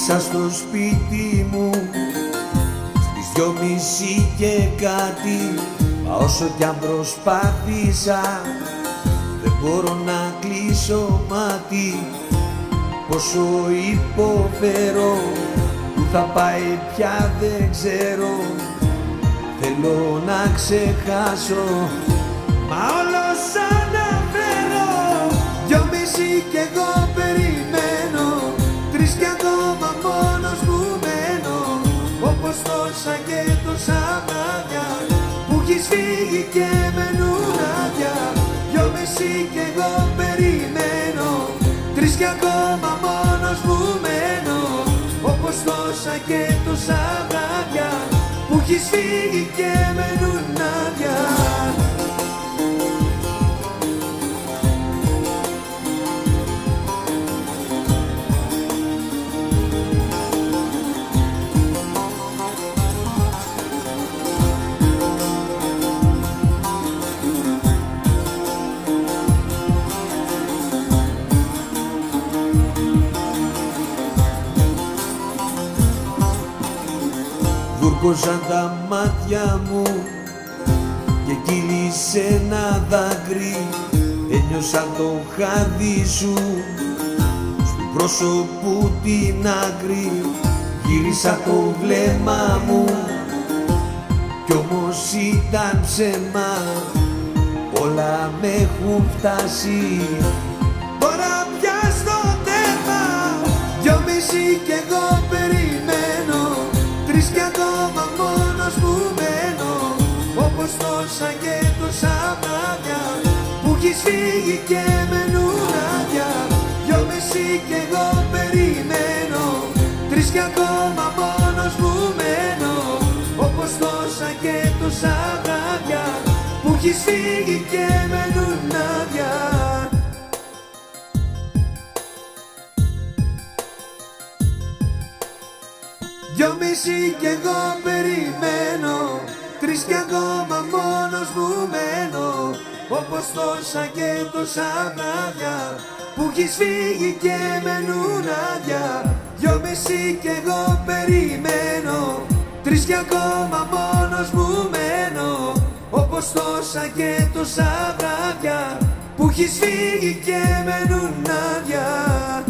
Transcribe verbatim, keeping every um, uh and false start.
Γύρισα στο σπίτι μου στις δυο μισή και κάτι. Μα όσο κι αν προσπάθησα δεν μπορώ να κλείσω μάτι. Πόσο υποφέρω, που θα πάει πια δεν ξέρω. Θέλω να ξεχάσω, μα όλο σαν να φέρω. Δυο μισή κι εγώ περιμένω, τρεις κι ακόμα μόνος μου μένω. Όπως τόσα και τόσα βράδια που έχεις φύγει και μένουν άδεια. Δυο μισή κι εγώ περιμένω, τρεις κι ακόμα μόνος μου μένω. Όπως τόσα και τόσα βράδια που έχεις φύγει και μένουν άδεια. Βούρκωσαν τα μάτια μου και κύλησε ένα δάκρυ. Ένιωσα το χάδι σου στο πρόσωπο την άκρη. Γύρισα το βλέμμα μου κι όμως ήταν ψέμα. Όλα με έχουν φτάσει τώρα πια στο τέρμα. Δυο μισή κι εγώ περιμένω, τρεις κι ακόμα μόνος μου μένω. Όπως τόσα και τόσα βράδια που έχεις φύγει και μένουν άδεια. Δυο μισή κι εγώ περιμένω, τρεις κι ακόμα μόνος μου μένω. Όπως τόσα και τόσα βράδια που έχεις φύγει και μένουν άδεια. Δυο μισή κι εγώ περιμένω, τρεις κι ακόμα μόνος μου μένω. Όπως τόσα και τόσα βράδια που έχεις φύγει και μένουν άδεια. Δυο μισή κι εγώ περιμένω, τρεις κι ακόμα μόνος μου μένω. Όπως τόσα και τόσα βράδια που έχεις φύγει και μένουν άδεια.